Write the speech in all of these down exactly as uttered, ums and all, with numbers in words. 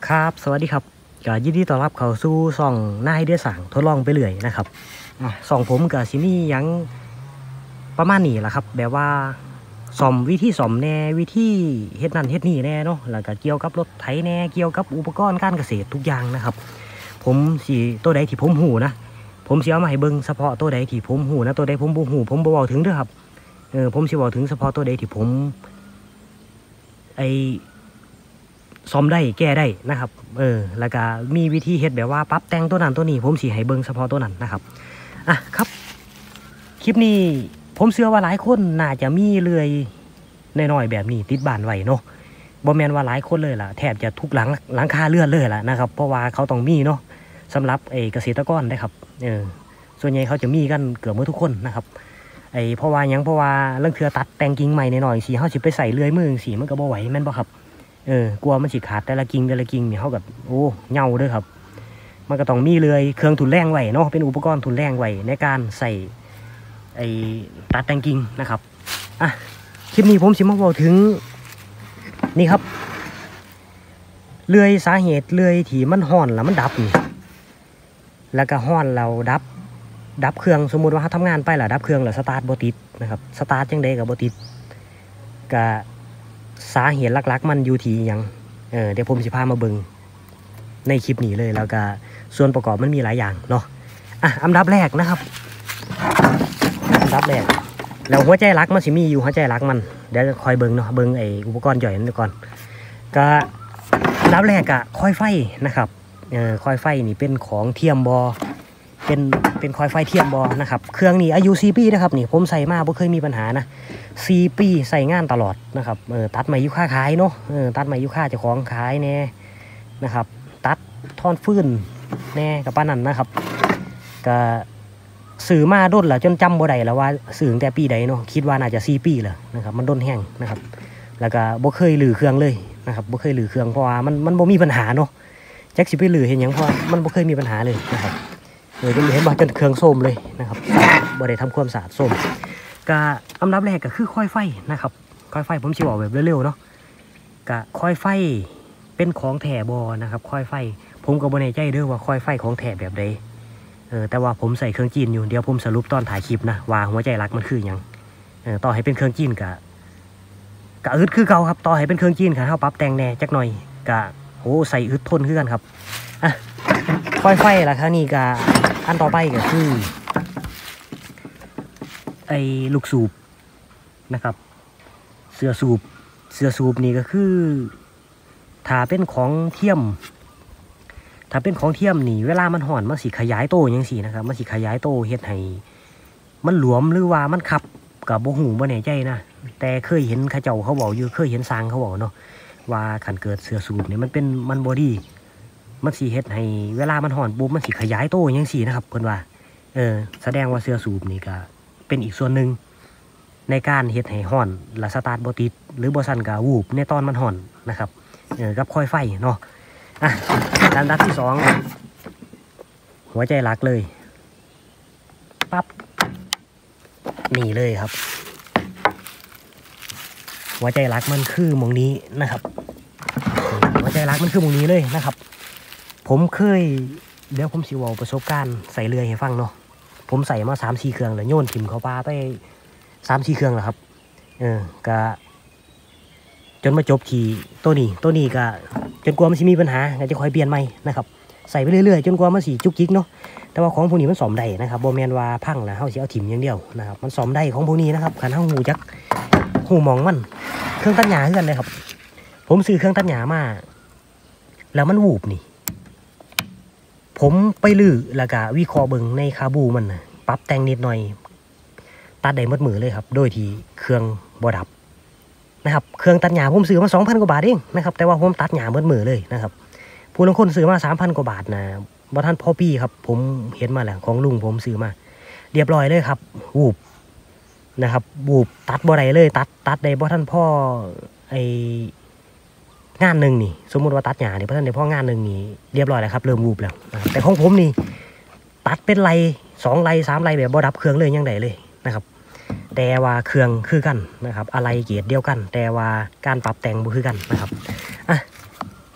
ครับสวัสดีครับก็ยินดีต้อนรับเข้าสู่ช่องนายเดือสังทดลองไปเรื่อยนะครับอ่ะช่องผมกับซินี่ยังประมาณนี้แหละครับแบบว่าซ่อมวิธีซ่อมแน่วิธีเฮ็ดนั่นเฮ็ดนี่แน่เนาะแล้วก็เกี่ยวกับรถไถแน่เกี่ยวกับอุปกรณ์การเกษตรทุกอย่างนะครับผมสิตัวใดที่ผมหูนะผมสิเอามาให้เบิ่งเฉพาะตัวใดที่ผมหูนะตัวใดผมบ่หูผมบ่เว้าถึงเด้อครับเออผมสิเว้าถึงเฉพาะตัวใดที่ผมไอซ่อมได้แก้ได้นะครับเออแล้วก็มีวิธีเฮ็ดแบบว่าปรับแต่งตัวนั้นตัวนี้ผมสิให้เบิ่งเฉพาะตัวนั้นนะครับอ่ะครับคลิปนี้ผมเชื่อว่าหลายคนน่าจะมีเลื่อยน้อยๆแบบนี้ติดบ้านไว้เนาะบ่แม่นว่าหลายคนเลยล่ะแทบจะทุกหลังหลังคาเรือนเลยล่ะนะครับเพราะว่าเขาต้องมีเนาะสำหรับไอ้เกษตรกรได้ครับเออส่วนใหญ่เขาจะมีกันเกือบหมดทุกคนนะครับไอ้เพราะว่ายังเพราะว่าเรื่องเทือตัดแต่งกิ่งใหม่หน่อยๆสิเฮาสิไปใส่เลื่อยมือสิมันก็บ่ไหวแม่นบ่ครับเออกลัวมันสิขาดแต่ละกิ่งแต่ละกิ่งนี่เฮาก็โอ้เหงาเด้อครับมันก็ต้องมีเลื่อยเครื่องทุนแรงไว้เนาะเป็นอุปกรณ์ทุนแรงไว้ในการใส่ไอ้ตัดแต่งกิ่งนะครับอ่ะคลิปนี้ผมสิมาบอกถึงนี่ครับเลื่อยสาเหตุเลื่อยที่มันห่อนแล้วมันดับนี่แล้วก็ห่อนเราดับดับเครื่องสมมุติว่าเขาทำงานไปแล้วดับเครื่องแล้วสตาร์ทบ่ติดนะครับสตาร์ทจังใดก็บ่ติดก็สาเหตุหลักๆมันอยู่ที่หยังเออเดี๋ยวผมสิพามาเบิ่งในคลิปนี้เลยแล้วก็ส่วนประกอบมันมีหลายอย่างเนาะอ่ะอันดับแรกนะครับอันดับแรกแล้วหัวใจหลักมันสิมีอยู่หัวใจหลักมันเดี๋ยวคอยเบิ่งเนาะเบิ่งไอ้อุปกรณ์ย่อยนั่นก่อนก็อันดับแรกอะคอยไฟนะครับเออคอยไฟนี่เป็นของเทียมบอเป็นเป็นคอยไฟเทียมบอนะครับเครื่องนี้อายุสี่ปีนะครับนี่ผมใส่มาบ่เคยมีปัญหานะสี่ปีใส่งานตลอดนะครับเออตัดไม้ยูคาขายเนาะเออตัดไม้ยูคาเจ้าของขายแน่นะครับตัดท่อนฟืนแน่กับป้านั่นนะครับก็สื่อมาด้นแล้วจนจำบ่ได้แล้วว่าสื่อตั้งแต่ปีใดเนาะคิดว่าน่าจะสี่ปีแล้วนะครับมันด้นแห้งนะครับแล้วก็บ่เคยลือเครื่องเลยนะครับบ่เคยลือเครื่องเพราะว่ามันมันบ่มีปัญหาเนาะแจ็คสิไปลือเห็นหยังเพราะมันบ่เคยมีปัญหาเลยนะครับเออจนเห็นว่าจนเครื่องส้มเลยนะครับบ่ได้ทำความสะอาดส้มก็อันดับแรกก็คือค่อยไฟนะครับค่อยไฟผมสิบอกแบบเร็วๆเนาะก็ค่อยไฟเป็นของแท้บ่นะครับค่อยไฟผมก็บ่แน่ใจเด้อว่าค่อยไฟของแท้แบบใดเออแต่ว่าผมใส่เครื่องจีนอยู่เดี๋ยวผมสรุปตอนถ่ายคลิปนะว่าหัวใจหลักมันคือหยังเออต่อให้เป็นเครื่องจีนก็กะอึดคือเก่าครับต่อให้เป็นเครื่องจีนค่ะเขาปรับแต่งแน่จักหน่อยกะโหใส่อึดทนขึ้นกันครับอ่ะค่อยไฟล่ะครับนี่กะอันต่อไปก็คือไอ้ลูกสูบนะครับเสือสูบเสือสูบนี่ก็คือถ้าเป็นของเทียมถ้าเป็นของเทียมนี่เวลามันห่อนมันสิขยายโตยังสินะครับมันสิขยายโตเฮ็ดให้มันหลวมหรือว่ามันขับกับบ่หูบ่แน่ใจนะแต่เคยเห็นเขาเจ้าเขาบอกอยู่เคยเห็นสร้างเขาบอกเนาะว่าขันเกิดเสือสูบเนี่ยมันเป็นมันบอดี้มันสีเฮ็ดให้เวลามันห่อนปุ๊บมันสีขยายโตยังสีนะครับเพิ่นว่าเออแสดงว่าเสือสูบนี่ก็เป็นอีกส่วนหนึ่งในการเฮ็ดให้ห่อนและสตาร์ทบ่ติดหรือบ่สั่นก็วูบในตอนมันห่อนนะครับเออกับค่อยไฟเนาะอ่ะอันดับที่สองหัวใจหลักเลยปั๊บนี่เลยครับหัวใจรักมันคือมองนี้นะครับหัวใจรักมันคือมองนี้เลยนะครับผมเคยเดี๋ยวผมสิเว้าประสบการณ์ใส่เรือให้ฟังเนาะผมใส่มาสามสี่เครื่องแล้วโยนถิ่มเขาปลาไปสามสี่เครื่องแล้วครับเออก็จนมาจบที่ตัวนี้ตัวนี้ก็จนกลัวมันสิมีปัญหาก็จะคอยเปลี่ยนใหม่นะครับใส่ไปเรื่อยๆจนกลัวมันสิจุกจิกเนาะแต่ว่าของพวกนี้มันซ่อมได้นะครับบ่แม่นว่าพังแล้วเฮาสิเอาถิ่มอย่างเดียวนะครับมันซ่อมได้ของพวกนี้นะครับคันเฮาฮู้จักฮู้มองมันเครื่องตัดหญ้าเฮือนเลยครับผมซื้อเครื่องตัดหญ้ามาแล้วมันวูบนี่ผมไปลื้อแล้วก็วิเคราะห์เบิ่งในคาบูมันนะปรับแต่งนิดหน่อยตัดได้หมดมือเลยครับโดยที่เครื่องบ่ดับนะครับเครื่องตัดหญ้าผมซื้อมา สองพัน กว่าบาทเองนะครับแต่ว่าผมตัดหญ้าหมดมือเลยนะครับผู้ลางคนซื้อมา สามพัน กว่าบาทนะบ่ทันพอปีครับผมเห็นมาแล้วของลุงผมซื้อมาเรียบร้อยเลยครับวูบนะครับบูบตัดบ่ได้เลยตัดตัดได้บ่ท่านพ่อไองานหนึ่งนี่สมมุติว่าตัดหญ้าเนี่ยบ่ท่านได้พ่องานหนึ่งนี่เรียบร้อยแล้วครับเริ่มบูบแล้วแต่ของผมนี่ตัดเป็นไรสองไรสามไรแบบบ่ดับเครื่องเลยยังไงเลยนะครับแต่ว่าเครื่องคือกันนะครับอะไรเกียรเดียวกันแต่ว่าการปรับแต่งบ่คือกันนะครับอ่ะหั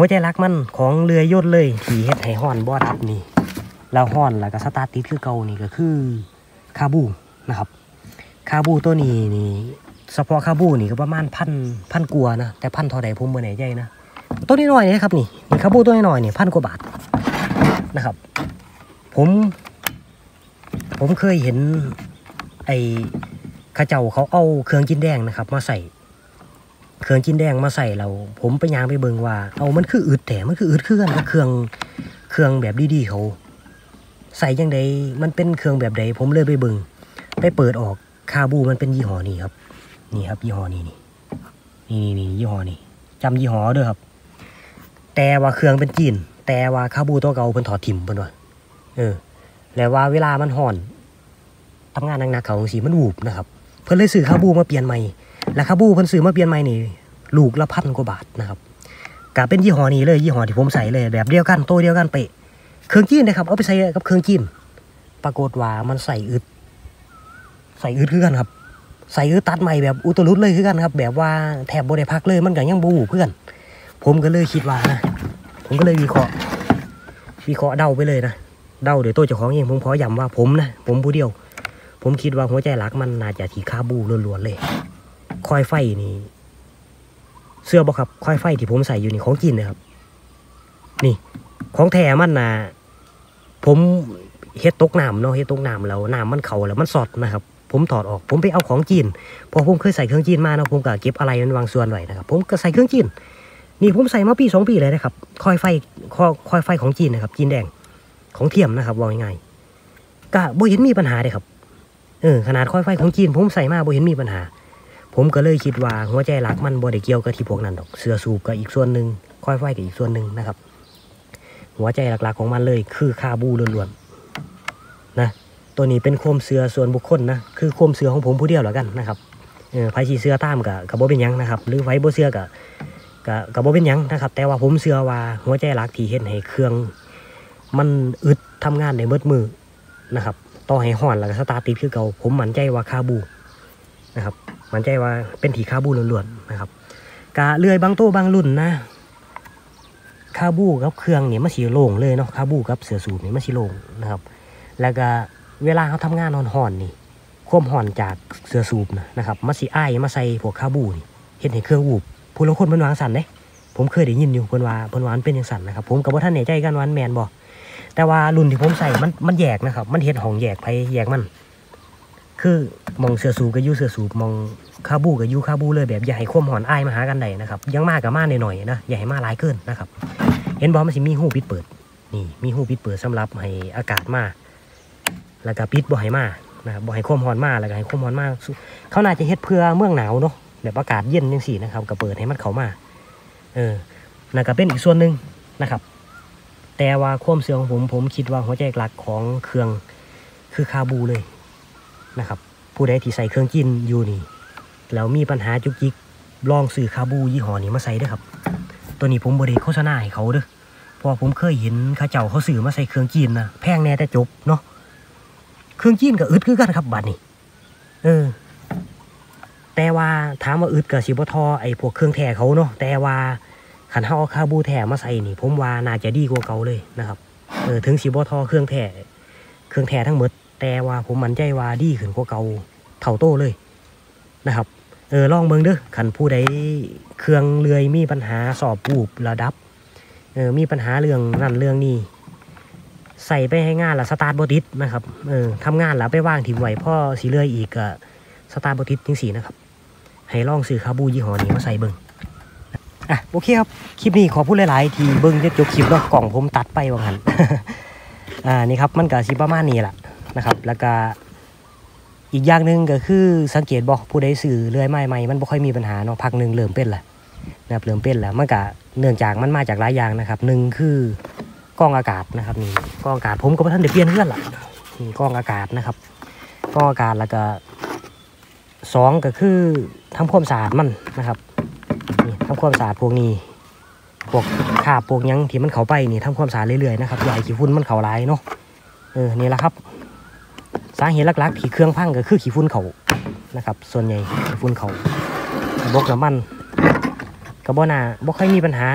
หัวใจรักมันของเรือยนต์เลยที่เฮ็ดให้ฮ้อนบ่ดับนี่แล้วฮ้อนแล้วก็สตาร์ทติดคือเก่านี่ก็คือคาบูนะครับคาบูตัวนี้นี่เฉพาะคาบูนี่ก็ประมาณพันพันกว่านะแต่พันเท่าใดผมบ่แน่ใจนะตัวนี้น้อยนี่ครับนี่นี่คาบูตัวน้อยนี่พันกว่าบาทนะครับผมผมเคยเห็นไอ้ข้าเจ้าเขาเอาเครื่องกินแดงนะครับมาใส่เครื่องกินแดงมาใส่เราผมไปย่างไปเบิ่งว่าเอามันคืออึดแต่มันคืออึดคือกันกับเครื่องเครื่องแบบดีๆเขาใส่ยังไงมันเป็นเครื่องแบบใดผมเลยไปเบิ่งไปเปิดออกคาบูมันเป็นยี่ห้อนี้ครับนี่ครับยี่ห้อนี้นี่นี่นี่ยี่ห้อนี้จำยี่ห้อด้วยครับแต่ว่าเครื่องเป็นจีนแต่ว่าคาบูตัวเก่าเพิ่นถอดถิ่มเพิ่นว่าเออแล้วว่าเวลามันห่อนทำงานหนักๆเขาสีมันวูบนะครับเพิ่นเลยซื้อคาบูมาเปลี่ยนใหม่แล้วคาบูเพิ่นซื้อมาเปลี่ยนใหม่นี่ลูกละพันกว่าบาทนะครับก็เป็นยี่ห้อนี้เลยยี่ห้อที่ผมใส่เลยแบบเดียวกันตัวเดียวกันเป๊ะเครื่องจีนนะครับเอาไปใส่กับเครื่องจีนปรากฏว่ามันใส่อึดใส่อึดคือกันครับใส่อึดตัดใหม่แบบอุตลุดเลยคือกันครับแบบว่าแถบบ่ได้พักเลยมันก็ยังบ่วูบเพื่อนผมก็เลยคิดว่านะผมก็เลยวิเคราะห์วิเคราะห์เดาไปเลยนะเดาเดี๋ยวตัวเจ้าของเองผมขอย้ำว่าผมนะผมผู้เดียวผมคิดว่าหัวใจรักมันน่าจะที่คาบูล้วนๆเลยคอยไฟนี่เสื้อบ่ครับคอยไฟที่ผมใส่อยู่นี่ของจีนนะครับนี่ของแท้มันนะผมเฮ็ดตกน้ำเนาะเฮ็ดตกน้ำแล้วน้ำมันเข่าแล้วมันสอดนะครับผมถอดออกผมไปเอาของจีนพอผมเคยใส่เครื่องจีนมาเนาะผมก็เก็บอะไรมันวางส่วนไว้นะครับผมก็ใส่เครื่องจีนนี่ผมใส่มาปีสองปีเลยนะครับคอยไฟคอยไฟของจีนนะครับจีนแดงของเทียมนะครับว่าง่ายๆก็บ่เห็นมีปัญหาเลยครับเออขนาดคอยไฟของจีนผมใส่มาบ่เห็นมีปัญหาผมก็เลยคิดว่าหัวใจรักมันบ่ได้เกี่ยวกับที่พวกนั้นดอกเสือสูบก็อีกส่วนหนึ่งคอยไฟก็อีกส่วนหนึ่งนะครับหัวใจหลักๆของมันเลยคือคาบูล้วนๆนะตัวนี้เป็นโคมเสือส่วนบุคคลนะคือโคมเสือของผมผู้เดียวแล้วกันนะครับเออไฟสีเสือตามกับกับบ่เป็นยังนะครับหรือไฟบ่เสือกับกับกับบ่เป็นยังนะครับแต่ว่าผมเสือว่าหัวใจรักที่เห็นให้เครื่องมันอึดทำงานในมืดมือนะครับต่อให้ห่อนแล้วก็สตาร์ทติดคือเก่าผมมั่นใจว่าคาบูนะครับมั่นใจว่าเป็นที่คาบูล้วนๆนะครับกะเลื่อยบางตัวบางรุ่นนะคาบูกับเครื่องเนี่ยมันสีโล่งเลยเนาะคาบูกับเสือสูบเนี่ยมันสีโล่งนะครับแล้วก็เวลาเขาทำงานห่อนๆนี่ความห่อนจากเสือสูบนะนะครับมันสีอ้ายมาใส่พวกคาบูนี่เห็นเห็นเครื่องวูบผู้ลางคนมันวางสั่นเด้ผมเคยได้ยินอยู่เพิ่นว่าเพิ่นว่ามันเป็นอย่างสั่นนะครับผมกับว่าท่านแน่ใจกันว่าแมนบ่แต่ว่ารุ่นที่ผมใส่มันมันแยกนะครับมันเห็นห้องแยกไปแยกมันคือมองเสือสูบกับยูเสือสูบมองคาบูกับยูคาบูเลยแบบอย่าให้ความห่อนอ้ายมาหากันได้นะครับยังมากกับมากหน่อยๆนะอย่าให้มาหลายเกินนะครับเห็นบอกมันสิมีหูปิดเปิดนี่มีหูปิดเปิดสำหรับให้อากาศมาแล้วก็ปิดบ่ให้มานะครับบ่ให้ความร้อนมาแล้วก็ให้ความร้อนมาเขาน่าจะเฮ็ดเพื่อเมืองหนาวเนาะแบบอากาศเย็นจังซี่นะครับก็เปิดให้มันเข้ามาเออนั่นก็เป็นอีกส่วนหนึ่งนะครับแต่ว่าความเสื่อของผมผมคิดว่าหัวใจหลักของเครื่องคือคาบูเลยนะครับผู้ใดที่ใส่เครื่องจีนอยู่นี่แล้วมีปัญหาจุกจิกลองซื้อคาบูยี่ห้อนี้มาใส่เด้อครับตัวนี้ผมบริโฆษณาให้เขาเด้อเพราะผมเคยเห็นข้าเจ้าเขาซื้อมาใส่เครื่องจีนนะแพงแน่แต่จบเนาะเครื่องจีนกับอึดคือกันครับบัดนี้เออแต่ว่าถามว่าอึดกับสิบทอไอพวกเครื่องแท้เขาเนาะแต่ว่าขันเฮาคาบูแท้มาใส่นี่ผมว่าน่าจะดีกว่าเก่าเลยนะครับเออถึงสิบทอเครื่องแท้เครื่องแท้ทั้งหมดแต่ว่าผมมั่นใจว่าดีขึ้นกว่าเก่าเท่าโตเลยนะครับเออลองเบิ่งเด้อขันผู้ใดเครื่องเลื่อยมีปัญหาสอบปูบระดับเออมีปัญหาเรื่องนั่นเรื่องนี้ใส่ไปให้งานละสตาร์ทบ่ติดนะครับเออทำงานแล้วไปว่างถิ่มไว้พ่อสีเลื่อยอีกอะสตาร์ทบ่ติดจังซี่นะครับให้ลองซื้อคาบูยี่ห้อนี้มาใส่เบิ่งอ่ะโอเคครับคลิปนี้ขอพูดหลายๆที่เบิ่งจบคลิปแล้วกล่องผมตัดไปว่างั้น อ่านี่ครับมันก็สิประมาณนี้แหละนะครับแล้วก็อีกอย่างหนึ่งก็คือสังเกตบอกผู้ใดสื่อเลื่อยไม้ใหม่มันไม่ค่อยมีปัญหาเนาะพักหนึ่งเริ่มเป็นแหละนะครับเริ่มเป็นแล้วมันก็เนื่องจากมันมาจากหลายอย่างนะครับหนึ่งคือกล้องอากาศนะครับนี่กล้องอากาศผมก็ท่านเดี๋ยวเปลี่ยนเพื่อนละนี่กล้องอากาศนะครับกล้องอากาศแล้วก็สองก็คือทำความสะอาดมันนะครับนี่ทำความสะอาดพวกนี้พวกคราบพวกยังที่มันเข้าไปนี่ทำความสะอาดเรื่อยๆนะครับอย่าให้ขี้ฝุ่นมันเข้าหลายเนาะเออนี่แหละครับสาเหตุหลักๆที่เครื่องพังก็คือขี้ฝุ่นเขานะครับส่วนใหญ่ขี้ฝุ่นเขาบกน้ำมันกระบอกหน้าบ่ค่อยมีปัญหานะ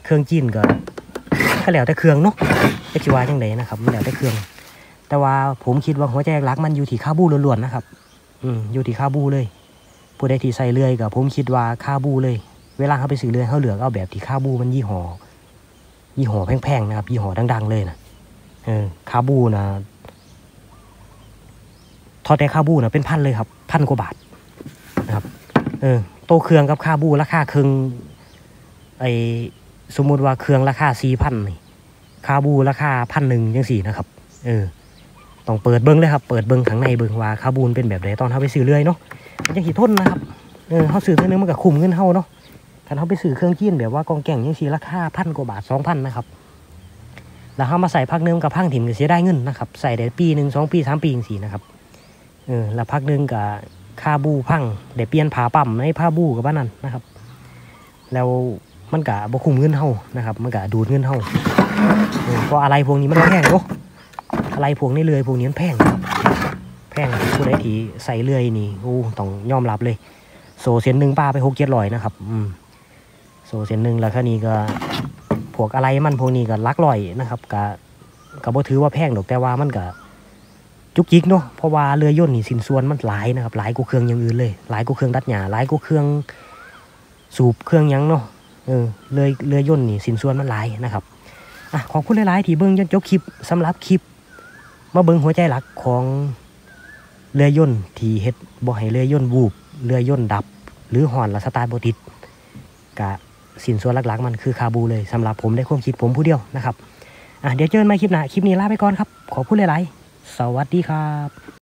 เครื่องจีนก็ก็แล้วแต่เครื่องเนาะจะคิดว่าจังไดนะครับมันแล้วแต่เครื่องแต่ว่าผมคิดว่าหัวใจหลักมันอยู่ที่คาบูล้วนๆนะครับอืมอยู่ที่คาบูเลยผู้ใดที่ใส่เลื่อยกับผมคิดว่าคาบูเลยเวลาเขาไปซื้อเลื่อยเขาเหลือเอาแบบที่คาบูมันยี่ห้อยี่ห้อแพงๆนะครับยี่ห้อดังๆเลยนะเออคาบูนะทอดแต่คาบูนะเป็นพันเลยครับพันกว่าบาทนะครับเออโตเครื่องกับคาบูราคาเครื่องไอสมมุติว่าเครื่องราคาสี่พันนี่คาบูราคาพันหนึ่งยังสี่นะครับเออต้องเปิดเบิ้งเลยครับเปิดเบิ้งข้างในเบิ้งว่าคาบูนเป็นแบบไหนตอนเขาไปซื้อเลื่อยเนาะมันยังขีดทนนะครับเออเขาซื้อเท่านึงมันก็คุ้มเงินเขาเนาะถ้าเขาไปซื้อเครื่องจีนแบบว่ากองแก่งยังสี่ราคาพันกว่าบาทสองพันนะครับแล้วเขามาใส่พักนึงกับพังถิ่มก็เสียได้เงินนะครับใส่ได้ปีหนึ่งสองปีสามปีอย่างสี่นะครับเออแล้วพักนึงกับคาบูพังเดี๋ยวเปลี่ยนผาปั๊มในผ้าบูกับบ้านนั้นนะครับแล้วมันกะบคุ้มเงินเฮานะครับมันกะดูดเงินเฮาเพราะอะไรพวกนี้มันแพงเนาะอะไรพวกนี้เลยพวกนี้มันแพงแพงผู้ใดที่ใส่เลื่อยนี่โอ้ต้องยอมรับเลยโซเซนหนึ่งป้าไปหกเจ็ดร้อยนะครับอืมโซเซนหนึ่งแล้วค่นี้ก็พวกอะไรมันพวกนี้ก็ลักลอยนะครับกะกะบ่ถือว่าแพงดอกแต่ว่ามันกะจุกจิกเนาะเพราะว่าเรือยนต์นี่สินส่วนมันหลายนะครับหลายกว่าเครื่องอย่างอื่นเลยหลายกว่าเครื่องดัดหญ้าหลายกว่าเครื่องสูบเครื่องยังเนาะเออเลยเรือยนต์นี่สินส่วนมันหลายนะครับอ่ะขอบคุณหลายๆที่เบิ้งจนจบคลิปสำหรับคลิปมาเบิ้งหัวใจหลักของเรือยนต์ที่เฮ็ดบ่ให้เรือยนต์วูบเรือยนต์ดับหรือห่อนและสตาร์ทบ่ติดกะสินส่วนหลักๆมันคือคาบูเลยสำหรับผมได้ความคิดผมผู้เดียวนะครับอ่ะเดี๋ยวเจอกันใหม่คลิปหน้าคลิปนี้ลาไปก่อนครับขอบคุณหลายๆสวัสดีครับ